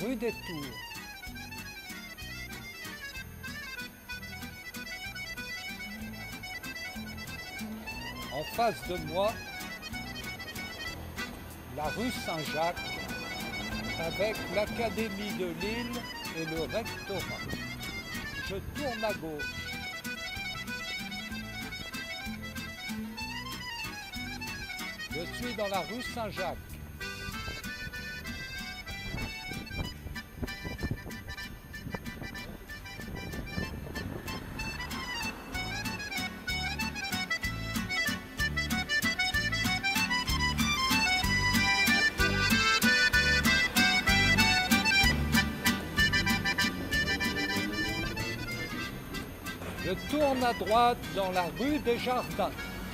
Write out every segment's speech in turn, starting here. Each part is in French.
rue des Tours. En face de moi, la rue Saint-Jacques avec l'Académie de Lille et le rectorat. Je tourne à gauche. Je suis dans la rue Saint-Jacques. Je tourne à droite dans la rue des Jardins.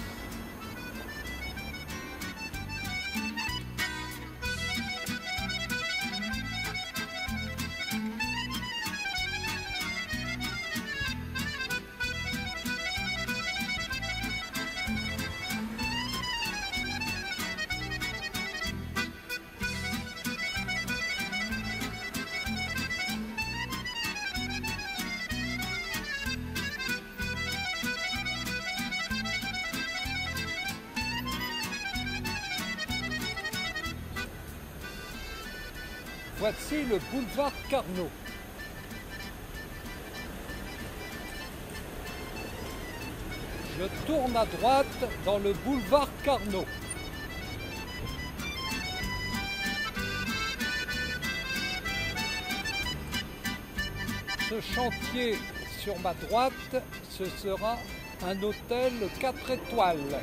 Voici le boulevard Carnot. Je tourne à droite dans le boulevard Carnot. Ce chantier sur ma droite, ce sera un hôtel 4 étoiles.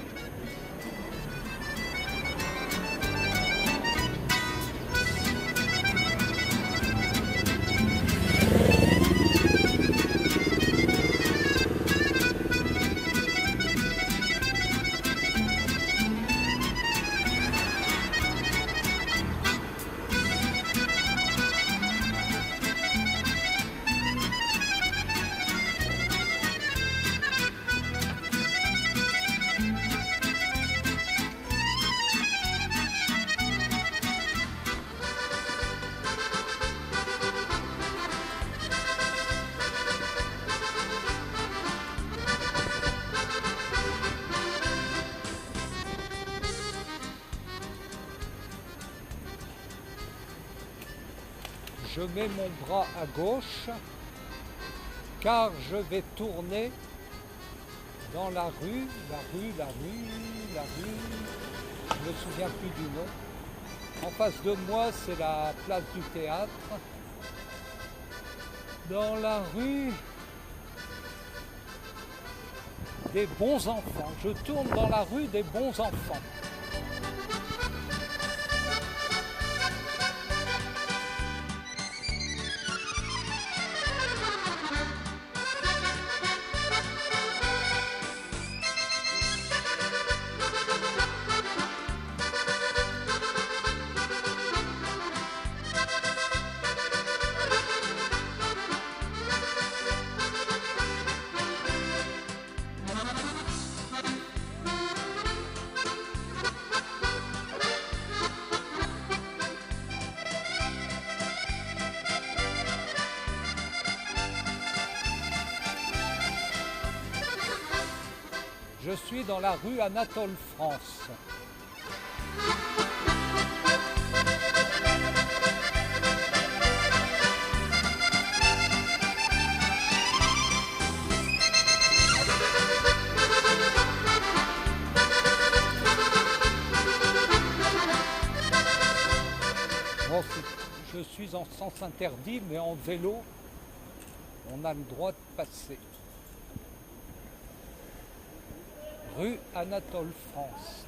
Je mets mon bras à gauche car je vais tourner dans la rue, je ne me souviens plus du nom. En face de moi, c'est la place du théâtre. Dans la rue des bons enfants. Je tourne dans la rue des bons enfants. Je suis dans la rue Anatole France. Bon, je suis en sens interdit, mais en vélo, on a le droit de passer. Rue Anatole France.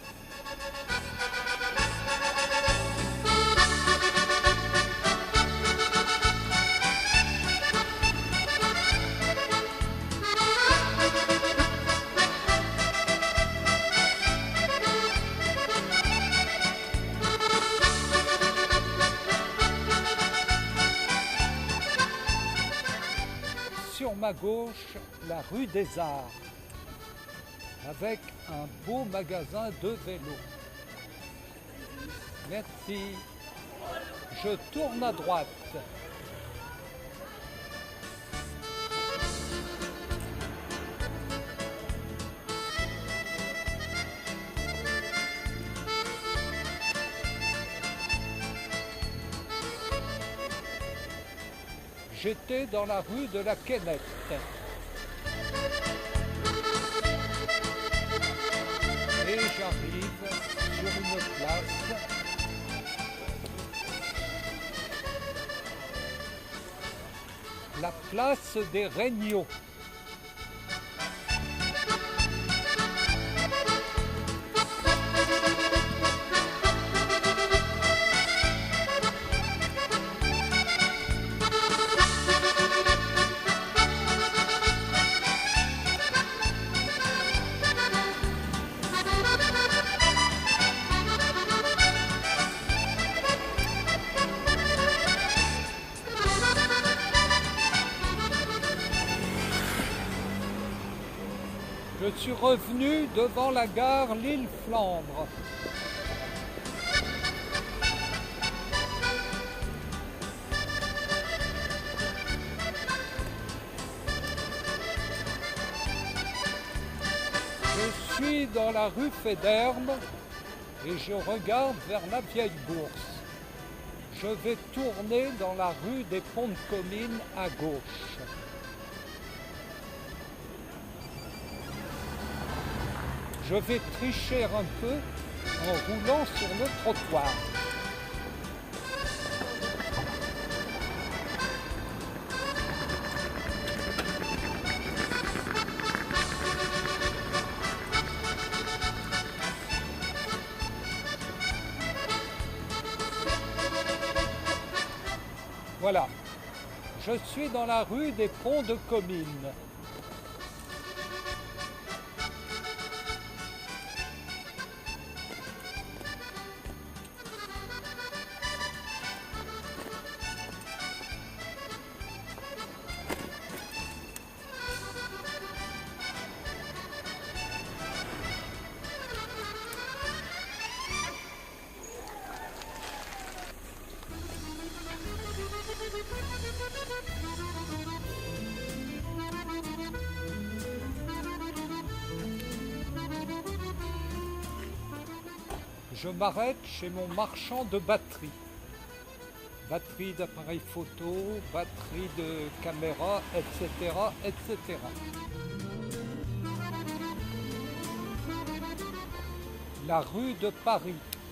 Sur ma gauche, la rue des Arts, avec un beau magasin de vélos. Merci. Je tourne à droite. J'étais dans la rue de la Quénette. Et j'arrive sur une place. La place des Regnault. Je suis revenu devant la gare Lille-Flandre. Je suis dans la rue Féderme et je regarde vers la Vieille Bourse. Je vais tourner dans la rue des Ponts-de-Comines à gauche. Je vais tricher un peu en roulant sur le trottoir. Voilà, je suis dans la rue des Ponts-de-Comines. Je m'arrête chez mon marchand de batterie. Batterie d'appareil photo, batterie de caméra, etc., etc. La rue de Paris.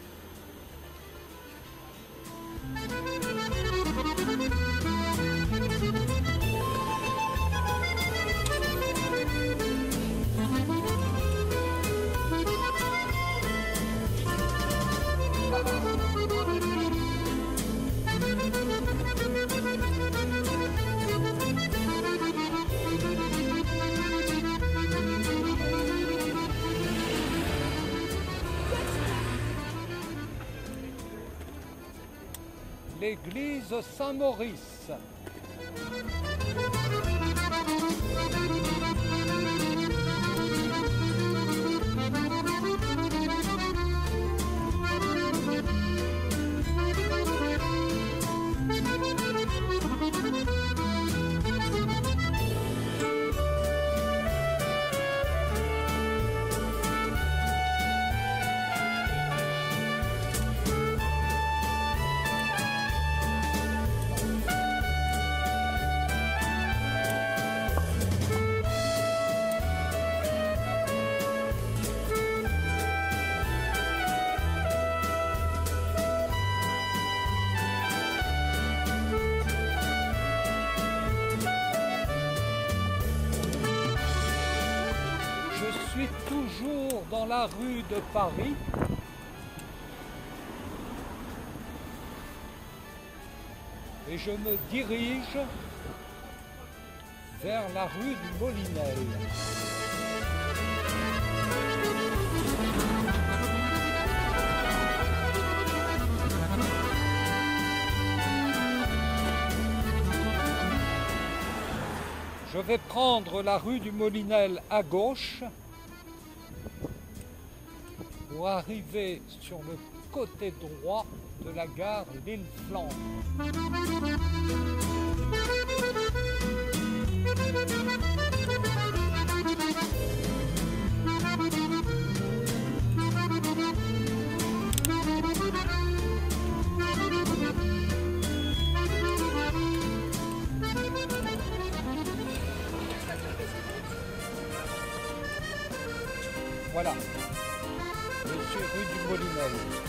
L'église Saint-Maurice. Je suis toujours dans la rue de Paris. Et je me dirige vers la rue du Molinel. Je vais prendre la rue du Molinel à gauche, où pour arriver sur le côté droit de la gare Lille-Flandre. Voilà, je suis rue du Molinel.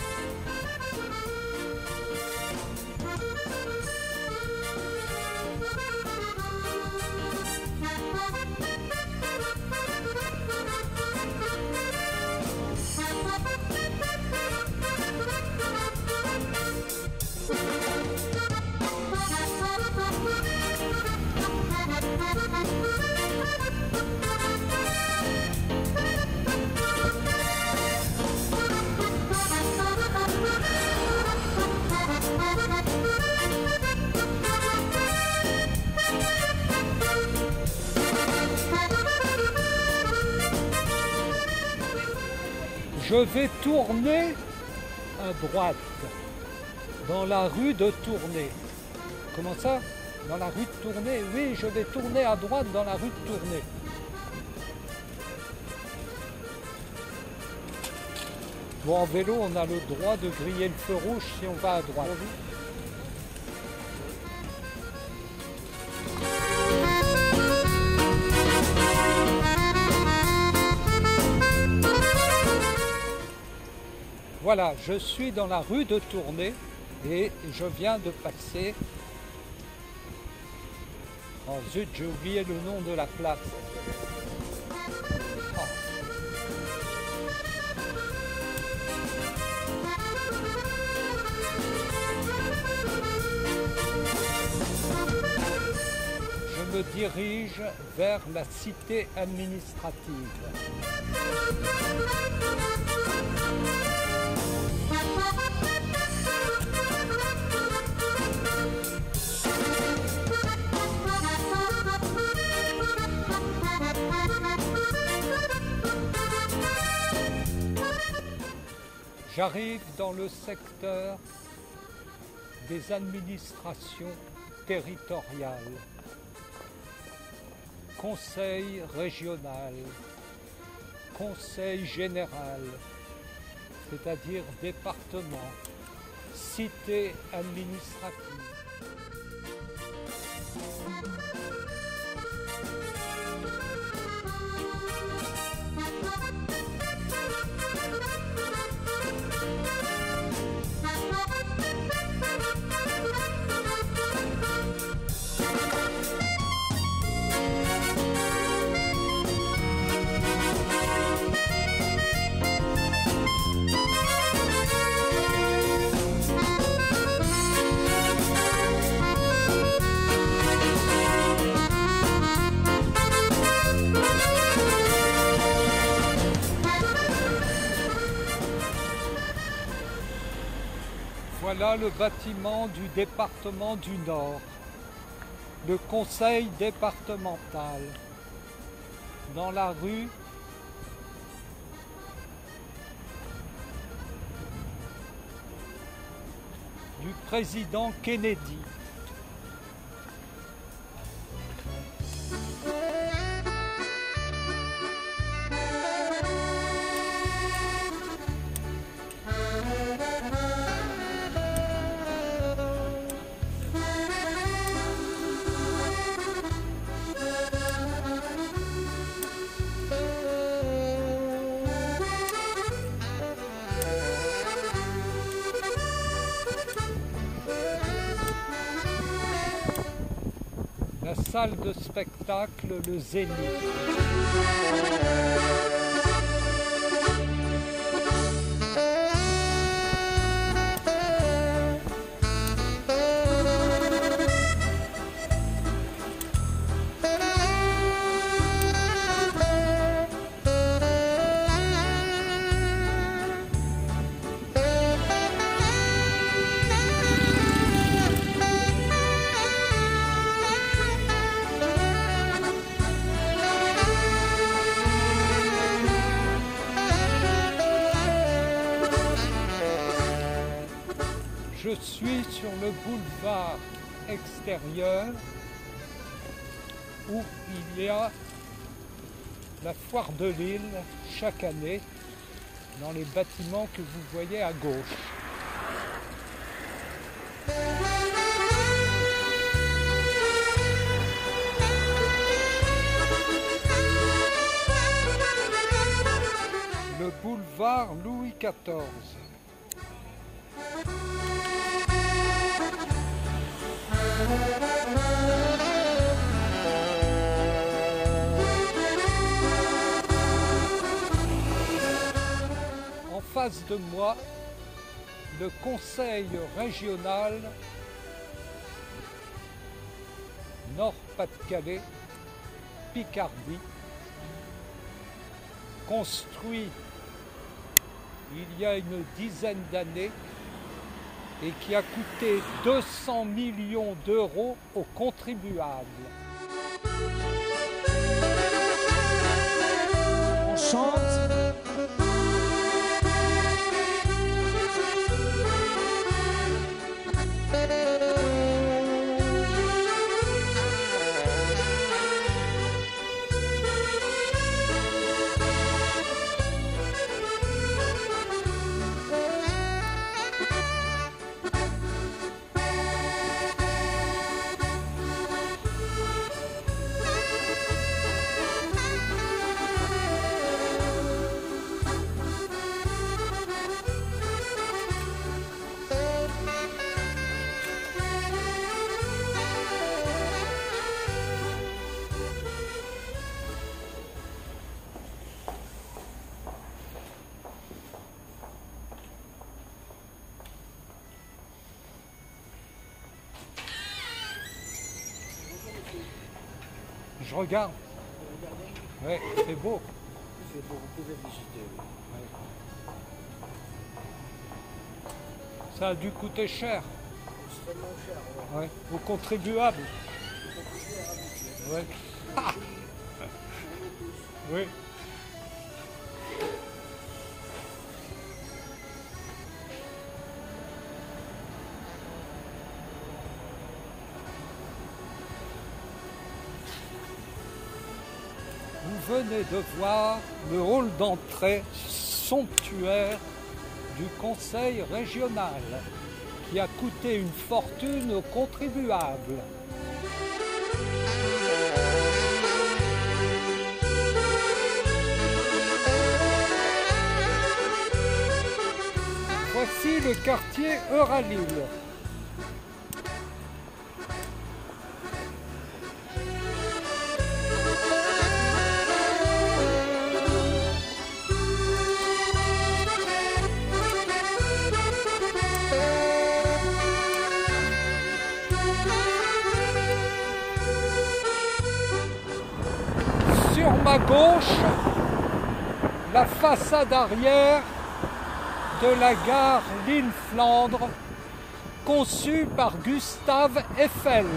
Je vais tourner à droite dans la rue de Tournai. Comment ça? Dans la rue de Tournai? Oui, je vais tourner à droite dans la rue de Tournai. Bon, en vélo, on a le droit de griller le feu rouge si on va à droite. Voilà, je suis dans la rue de Tournai et je viens de passer... Oh zut, j'ai oublié le nom de la place. Oh. Je me dirige vers la cité administrative. J'arrive dans le secteur des administrations territoriales, conseil régional, conseil général, c'est-à-dire département, cité administrative. Voilà le bâtiment du département du Nord, le conseil départemental, dans la rue du président Kennedy. La salle de spectacle, le Zénith. Je suis sur le boulevard extérieur où il y a la foire de Lille chaque année dans les bâtiments que vous voyez à gauche. Le boulevard Louis XIV. En face de moi, le conseil régional Nord-Pas-de-Calais, Picardie, construit il y a une dizaine d'années et qui a coûté 200 millions d'euros aux contribuables. On chante. Je regarde. Ouais, c'est beau. C'est beau, vous pouvez visiter. Ça a dû coûter cher. Extrêmement cher. Ouais. Aux contribuables. Ouais. Ah. Oui. Vous venez de voir le hall d'entrée somptuaire du conseil régional qui a coûté une fortune aux contribuables. Voici le quartier Euralille. Sur ma gauche, la façade arrière de la gare Lille-Flandre, conçue par Gustave Eiffel.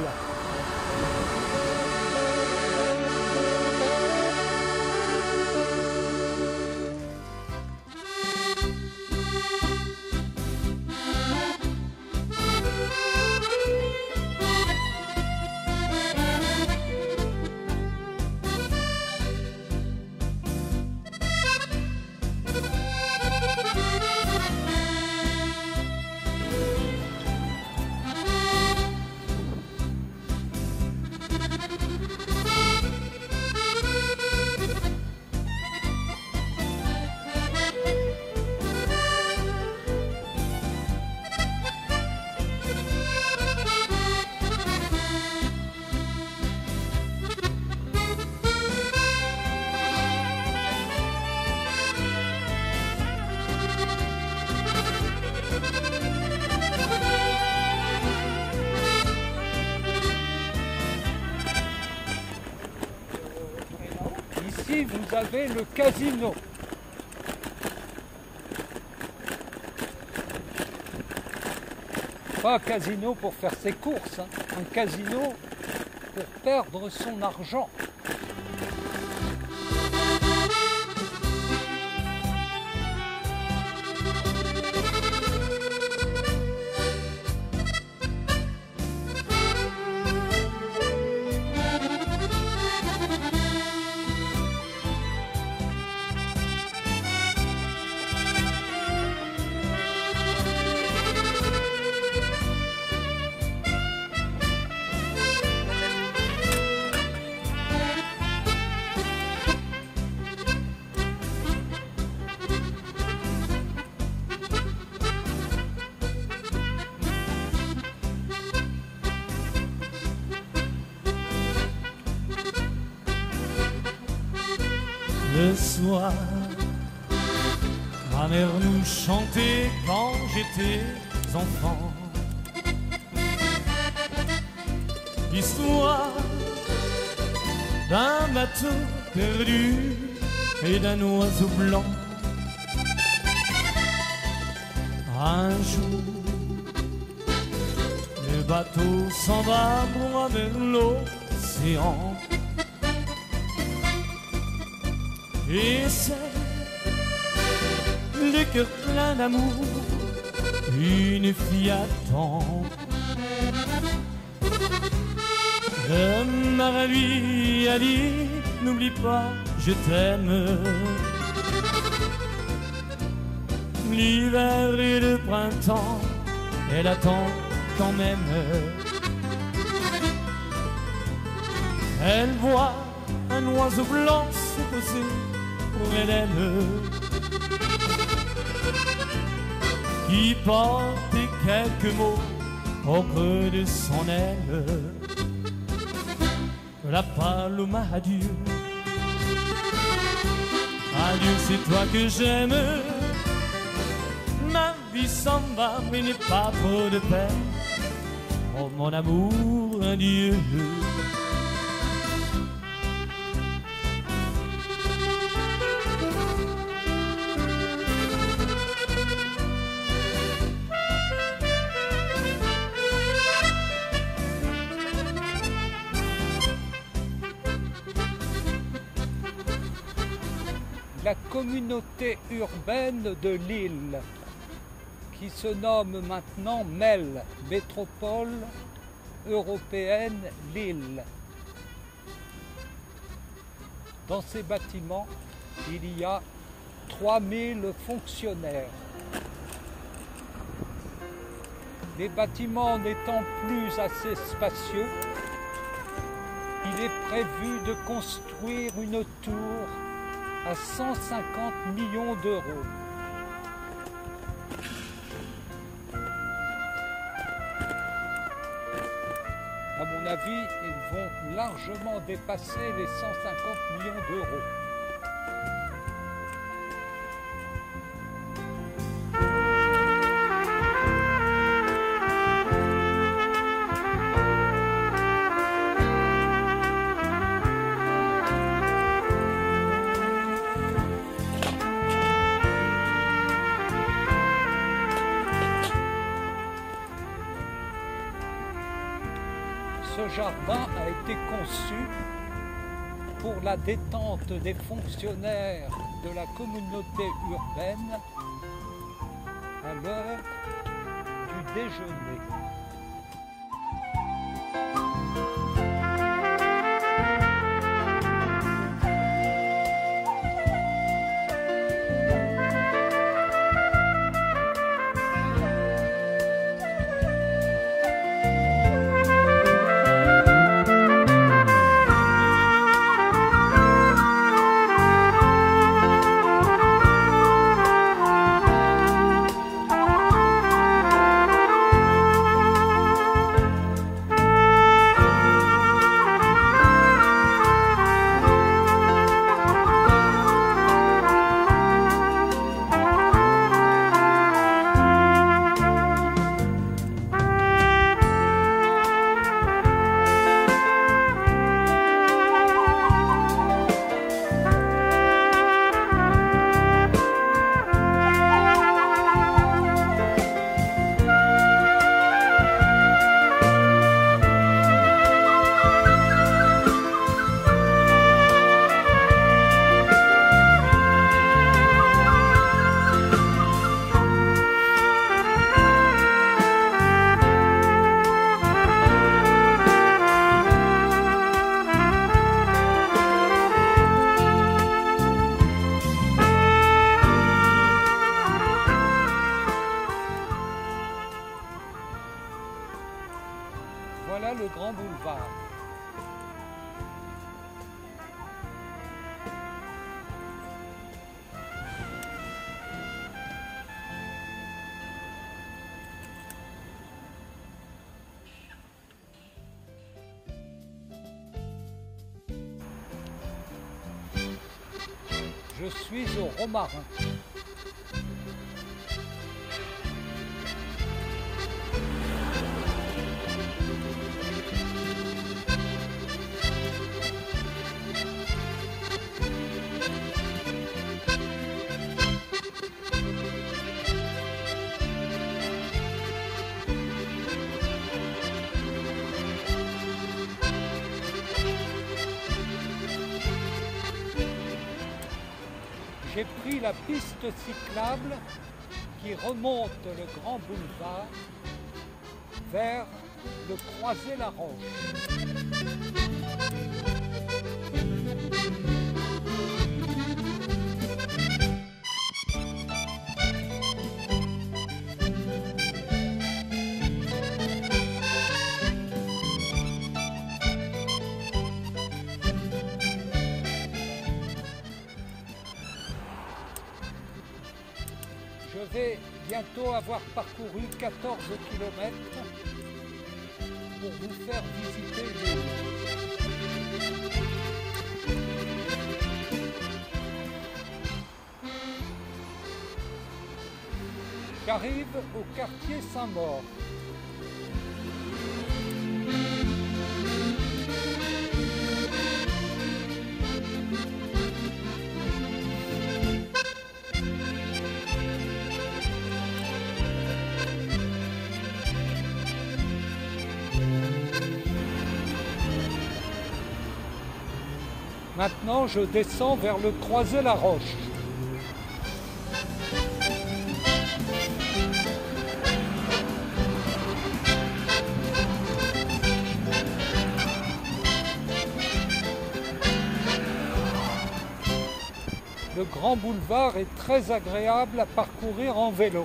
Ici, vous avez le casino. Pas un casino pour faire ses courses, hein. Un casino pour perdre son argent. Le soir, ma mère nous chantait quand j'étais enfant. L'histoire d'un bateau perdu et d'un oiseau blanc. Un jour, le bateau s'en va loin vers l'océan. Et c'est le cœur plein d'amour, une fille attend. Le marin lui a dit, n'oublie pas, je t'aime. L'hiver et le printemps, elle attend quand même. Elle voit un oiseau blanc se poser pour elle, qui portait quelques mots au creux de son aile. La paloma, adieu, adieu, c'est toi que j'aime. Ma vie s'en va, mais n'est pas trop de peine. Oh mon amour, adieu. La communauté urbaine de Lille, qui se nomme maintenant MEL, Métropole Européenne Lille. Dans ces bâtiments, il y a 3000 fonctionnaires. Les bâtiments n'étant plus assez spacieux, il est prévu de construire une tour à 150 millions d'euros. À mon avis, ils vont largement dépasser les 150 millions d'euros. Ce jardin a été conçu pour la détente des fonctionnaires de la communauté urbaine à l'heure du déjeuner. Voilà le grand boulevard. Je suis au Romarin. J'ai pris la piste cyclable qui remonte le grand boulevard vers le Croisé-la-Roche. Je vais bientôt avoir parcouru 14 km pour vous faire visiter l'île. J'arrive au quartier Saint-Maur. Maintenant, je descends vers le Croisé-la-Roche. Le grand boulevard est très agréable à parcourir en vélo.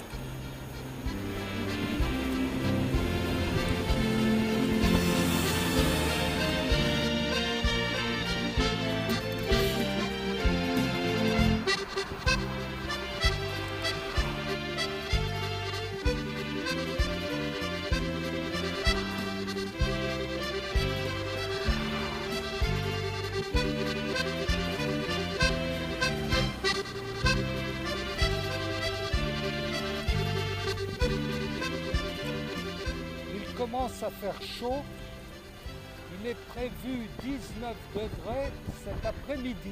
Il commence à faire chaud. Il est prévu 19 degrés cet après-midi,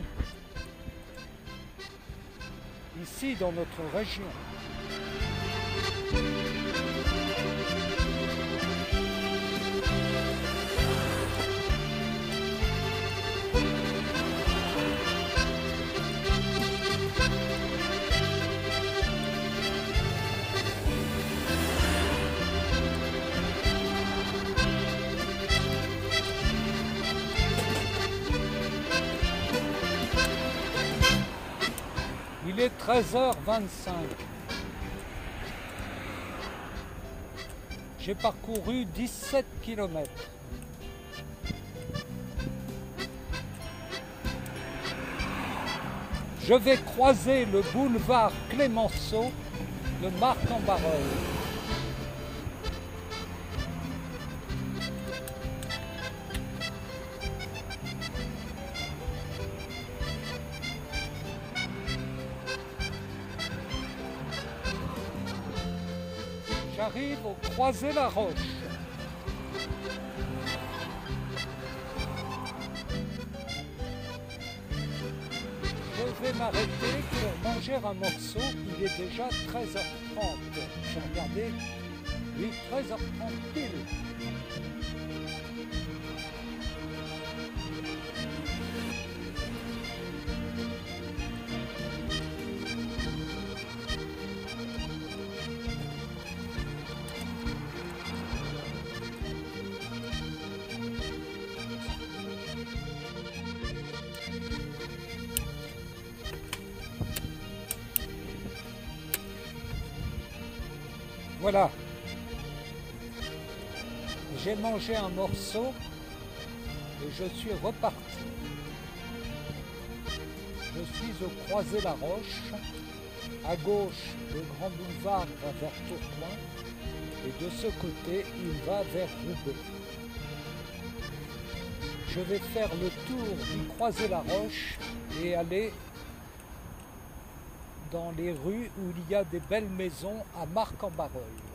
ici dans notre région. Il est 13h25. J'ai parcouru 17 km. Je vais croiser le boulevard Clémenceau de Marc-en-Barœul. J'arrive au Croisé-la-Roche. Je vais m'arrêter pour manger un morceau. Il est déjà 13h30. J'ai regardé. Oui, 13h30 pile. Voilà, j'ai mangé un morceau et je suis reparti. Je suis au Croisé-la-Roche. À gauche, le grand boulevard va vers Tourcoing et de ce côté, il va vers Roubaix. Je vais faire le tour du Croisé-la-Roche et aller dans les rues où il y a des belles maisons à Marc-en-Barœul.